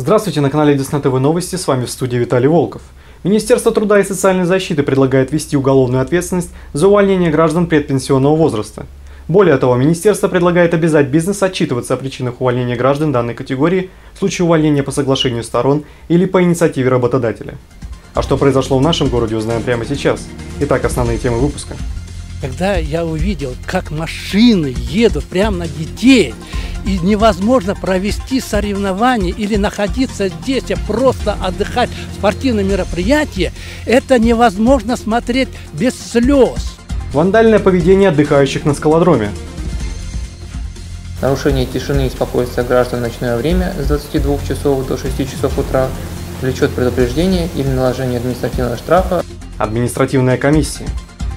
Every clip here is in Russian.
Здравствуйте, на канале Десна ТВ Новости, с вами в студии Виталий Волков. Министерство труда и социальной защиты предлагает ввести уголовную ответственность за увольнение граждан предпенсионного возраста. Более того, министерство предлагает обязать бизнес отчитываться о причинах увольнения граждан данной категории в случае увольнения по соглашению сторон или по инициативе работодателя. А что произошло в нашем городе, узнаем прямо сейчас. Итак, основные темы выпуска. Когда я увидел, как машины едут прямо на детей, и невозможно провести соревнования или находиться здесь, и просто отдыхать, спортивное мероприятие, это невозможно смотреть без слез. Вандальное поведение отдыхающих на скалодроме. Нарушение тишины и спокойствия граждан в ночное время с 22 часов до 6 часов утра влечет предупреждение или наложение административного штрафа. Административная комиссия.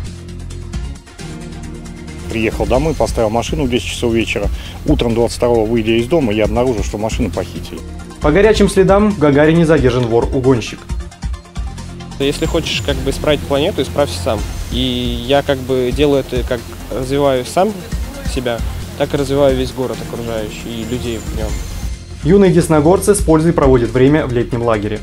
Приехал домой, поставил машину в 10 часов вечера. Утром 22-го, выйдя из дома, я обнаружил, что машину похитили. По горячим следам в Гагарине задержан вор-угонщик. Если хочешь исправить планету, исправься сам. И я делаю это, как развиваю сам себя, так и развиваю весь город окружающий и людей в нем. Юные десногорцы с пользой проводят время в летнем лагере.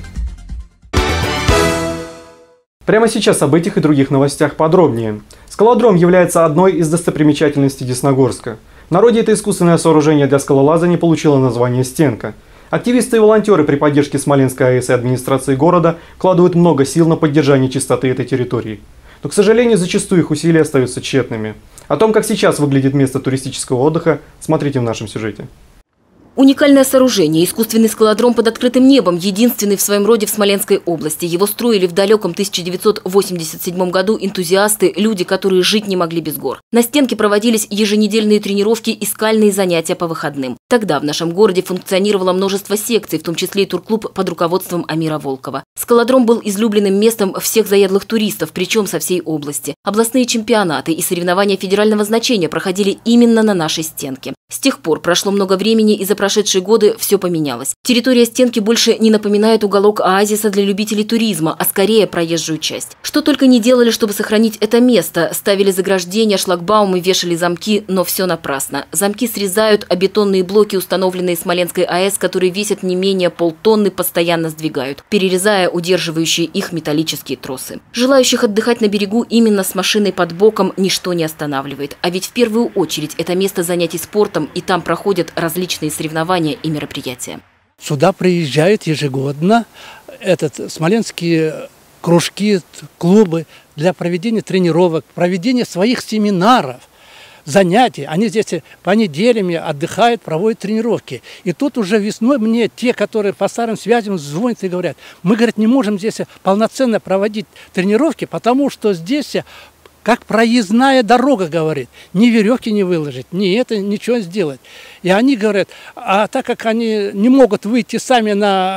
Прямо сейчас об этих и других новостях подробнее. Скалодром является одной из достопримечательностей Десногорска. В народе это искусственное сооружение для скалолазания получило название «Стенка». Активисты и волонтеры при поддержке Смоленской АЭС и администрации города вкладывают много сил на поддержание чистоты этой территории. Но, к сожалению, зачастую их усилия остаются тщетными. О том, как сейчас выглядит место туристического отдыха, смотрите в нашем сюжете. Уникальное сооружение, искусственный скалодром под открытым небом, единственный в своем роде в Смоленской области. Его строили в далеком 1987 году энтузиасты, люди, которые жить не могли без гор. На Стенке проводились еженедельные тренировки и скальные занятия по выходным. Тогда в нашем городе функционировало множество секций, в том числе и турклуб под руководством Амира Волкова. Скалодром был излюбленным местом всех заядлых туристов, причем со всей области. Областные чемпионаты и соревнования федерального значения проходили именно на нашей Стенке. С тех пор прошло много времени, и за прошедшие годы все поменялось. Территория Стенки больше не напоминает уголок оазиса для любителей туризма, а скорее проезжую часть. Что только не делали, чтобы сохранить это место. Ставили заграждения, шлагбаумы, вешали замки, но все напрасно. Замки срезают, а бетонные блоки, установленные Смоленской АЭС, которые весят не менее полтонны, постоянно сдвигают, перерезая удерживающие их металлические тросы. Желающих отдыхать на берегу именно с машиной под боком ничто не останавливает. А ведь в первую очередь это место занятий спортом, и там проходят различные соревнования и мероприятия. Сюда приезжают ежегодно смоленские кружки, клубы для проведения тренировок, проведения своих семинаров, занятий. Они здесь по неделям отдыхают, проводят тренировки. И тут уже весной мне те, которые по старым связям звонят и говорят: мы, говорят, не можем здесь полноценно проводить тренировки, потому что здесь как проездная дорога, говорит, ни веревки не выложить, ни это, ничего сделать. И они говорят, а так как они не могут выйти сами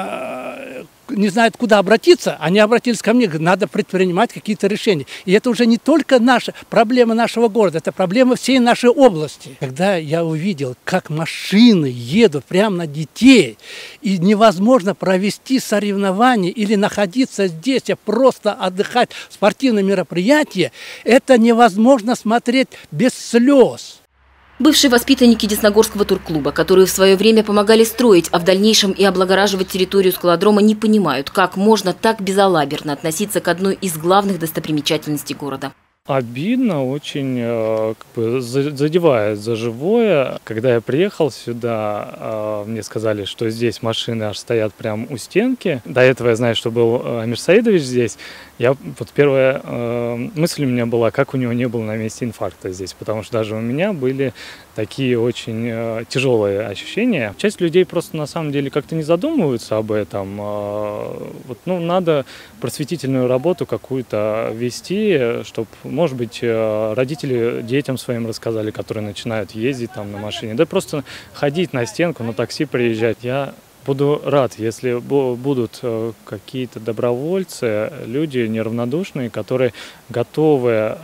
не знают, куда обратиться, они обратились ко мне, говорят, надо предпринимать какие-то решения. И это уже не только наша проблема нашего города, это проблема всей нашей области. Когда я увидел, как машины едут прямо на детей, и невозможно провести соревнования или находиться здесь, и просто отдыхать, спортивное мероприятие, это невозможно смотреть без слез. Бывшие воспитанники Десногорского турклуба, которые в свое время помогали строить, а в дальнейшем и облагораживать территорию скалодрома, не понимают, как можно так безалаберно относиться к одной из главных достопримечательностей города. Обидно, очень задевает за живое. Когда я приехал сюда, мне сказали, что здесь машины аж стоят прямо у стенки. До этого я знаю, что был Амир Саидович здесь. Первая мысль у меня была, как у него не было на месте инфаркта здесь, потому что даже у меня были такие очень тяжелые ощущения. Часть людей просто на самом деле как-то не задумываются об этом. Надо просветительную работу какую-то вести, чтобы, может быть, родители детям своим рассказали, которые начинают ездить там на машине, да просто ходить на Стенку, на такси приезжать. Я буду рад, если будут какие-то добровольцы, люди неравнодушные, которые готовы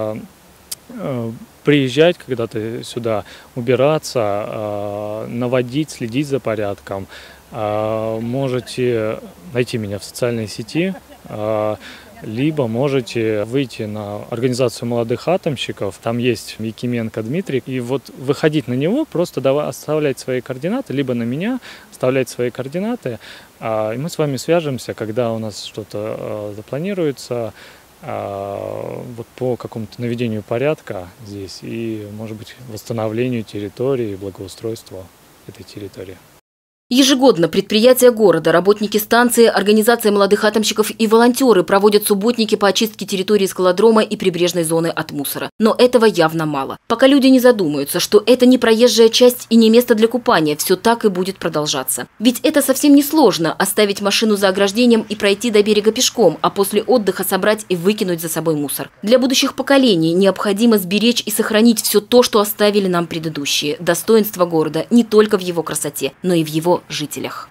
приезжать когда-то сюда, убираться, наводить, следить за порядком. Можете найти меня в социальной сети. либо можете выйти на организацию молодых атомщиков. Там есть Якименко Дмитрий. И вот выходить на него, просто оставлять свои координаты, либо на меня оставлять свои координаты. И мы с вами свяжемся, когда у нас что-то запланируется, вот по какому-то наведению порядка здесь и, может быть, восстановлению территории, благоустройству этой территории. Ежегодно предприятия города, работники станции, организация молодых атомщиков и волонтеры проводят субботники по очистке территории скалодрома и прибрежной зоны от мусора. Но этого явно мало. Пока люди не задумаются, что это не проезжая часть и не место для купания, все так и будет продолжаться. Ведь это совсем не сложно – оставить машину за ограждением и пройти до берега пешком, а после отдыха собрать и выкинуть за собой мусор. Для будущих поколений необходимо сберечь и сохранить все то, что оставили нам предыдущие. Достоинство города не только в его красоте, но и в его жителях.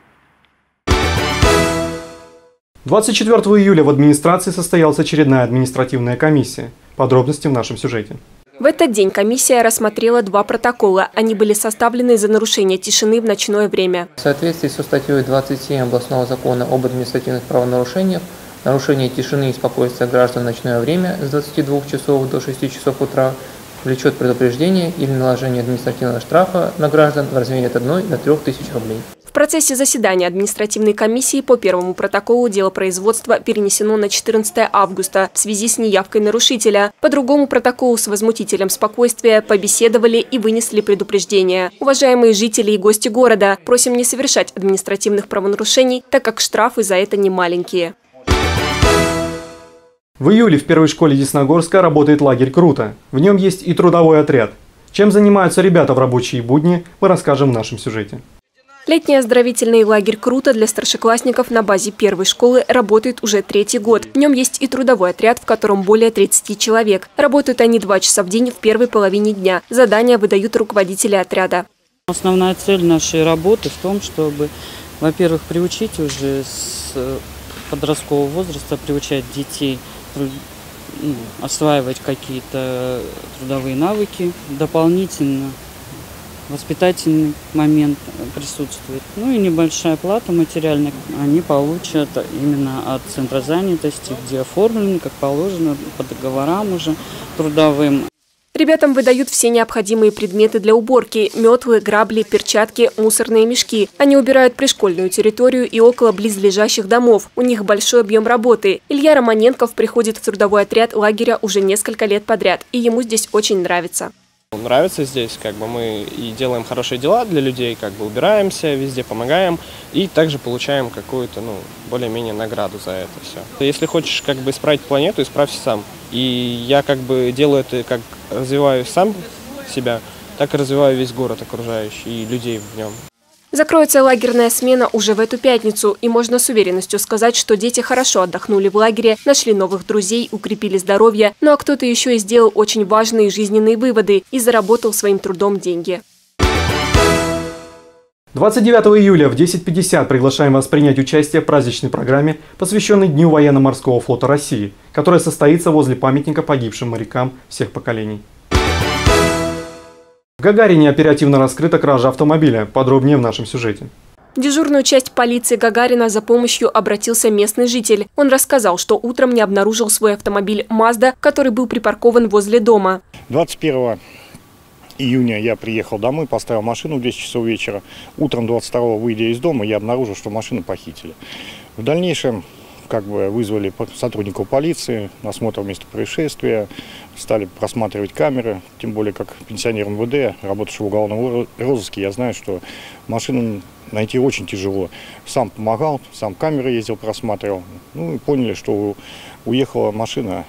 24 июля в администрации состоялась очередная административная комиссия. Подробности в нашем сюжете. В этот день комиссия рассмотрела 2 протокола. Они были составлены за нарушение тишины в ночное время. В соответствии со статьей 27 областного закона об административных правонарушениях, нарушение тишины и спокойствия граждан в ночное время с 22 часов до 6 часов утра влечет предупреждение или наложение административного штрафа на граждан в размере от 1 до 3 тысяч рублей. В процессе заседания административной комиссии по первому протоколу дело производства перенесено на 14 августа в связи с неявкой нарушителя. По другому протоколу с возмутителем спокойствия побеседовали и вынесли предупреждение. Уважаемые жители и гости города, просим не совершать административных правонарушений, так как штрафы за это не маленькие. В июле в первой школе Десногорска работает лагерь «Круто». В нем есть и трудовой отряд. Чем занимаются ребята в рабочие будни, мы расскажем в нашем сюжете. Летний оздоровительный лагерь «Круто» для старшеклассников на базе первой школы работает уже 3-й год. В нем есть и трудовой отряд, в котором более 30 человек. Работают они 2 часа в день в первой половине дня. Задания выдают руководители отряда. Основная цель нашей работы в том, чтобы, во-первых, приучить уже с подросткового возраста, приучать детей осваивать какие-то трудовые навыки. Дополнительно воспитательный момент присутствует. Ну и небольшая плата материальная они получат именно от центра занятости, где оформлены, как положено, по договорам уже трудовым. Ребятам выдают все необходимые предметы для уборки – метлы, грабли, перчатки, мусорные мешки. Они убирают пришкольную территорию и около близлежащих домов. У них большой объем работы. Илья Романенков приходит в трудовой отряд лагеря уже несколько лет подряд, и ему здесь очень нравится. Нравится здесь, мы и делаем хорошие дела для людей, убираемся, везде помогаем и также получаем какую-то, более-менее награду за это все. Если хочешь, исправить планету, исправься сам. И я, делаю это, развиваю сам себя, так и развиваю весь город окружающий и людей в нем. Закроется лагерная смена уже в эту пятницу, и можно с уверенностью сказать, что дети хорошо отдохнули в лагере, нашли новых друзей, укрепили здоровье, ну а кто-то еще и сделал очень важные жизненные выводы и заработал своим трудом деньги. 29 июля в 10:50 приглашаем вас принять участие в праздничной программе, посвященной Дню военно-морского флота России, которая состоится возле памятника погибшим морякам всех поколений. В Гагарине оперативно раскрыта кража автомобиля. Подробнее в нашем сюжете. В дежурную часть полиции Гагарина за помощью обратился местный житель. Он рассказал, что утром не обнаружил свой автомобиль «Мазда», который был припаркован возле дома. 21 июня я приехал домой, поставил машину в 10 часов вечера. Утром 22-го, выйдя из дома, я обнаружил, что машину похитили. В дальнейшем вызвали сотрудников полиции, осмотр места происшествия, стали просматривать камеры, тем более как пенсионер МВД, работавший в уголовном розыске, я знаю, что машину найти очень тяжело. Сам помогал, сам камеры ездил, просматривал. И поняли, что уехала машина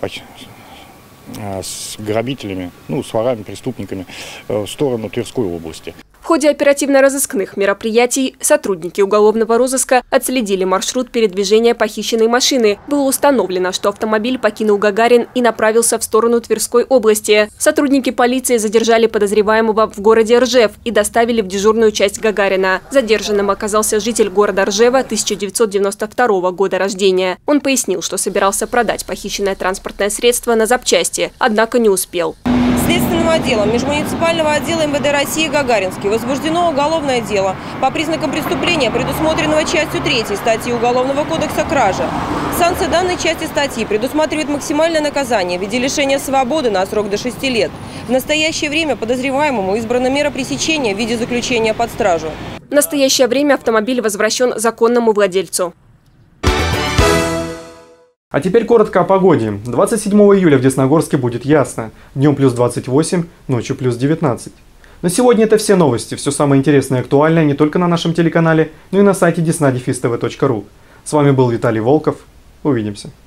с грабителями, с ворами, преступниками в сторону Тверской области. В ходе оперативно-розыскных мероприятий сотрудники уголовного розыска отследили маршрут передвижения похищенной машины. Было установлено, что автомобиль покинул Гагарин и направился в сторону Тверской области. Сотрудники полиции задержали подозреваемого в городе Ржев и доставили в дежурную часть Гагарина. Задержанным оказался житель города Ржева 1992 года рождения. Он пояснил, что собирался продать похищенное транспортное средство на запчасти, однако не успел. Следственным отделом межмуниципального отдела МВД России Гагаринский возбуждено уголовное дело по признакам преступления, предусмотренного частью 3 статьи Уголовного кодекса «Кража». Санкция данной части статьи предусматривает максимальное наказание в виде лишения свободы на срок до 6 лет. В настоящее время подозреваемому избрана мера пресечения в виде заключения под стражу. В настоящее время автомобиль возвращен законному владельцу. А теперь коротко о погоде. 27 июля в Десногорске будет ясно. Днем плюс 28, ночью плюс 19. На сегодня это все новости. Все самое интересное и актуальное не только на нашем телеканале, но и на сайте desna-tv.ru. С вами был Виталий Волков. Увидимся.